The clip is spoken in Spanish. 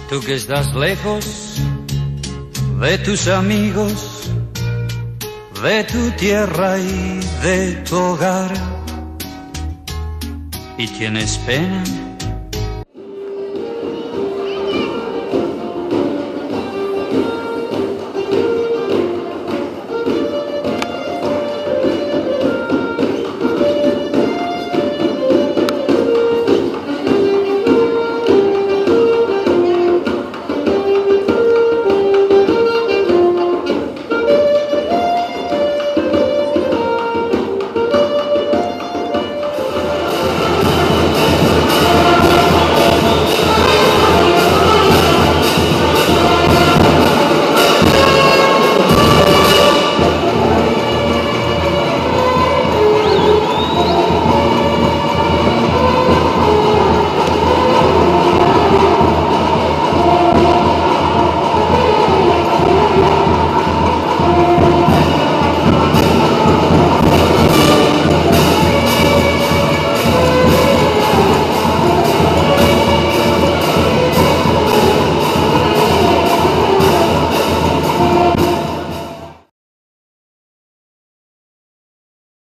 Tú que estás lejos de tus amigos, de tu tierra y de tu hogar, y tienes pena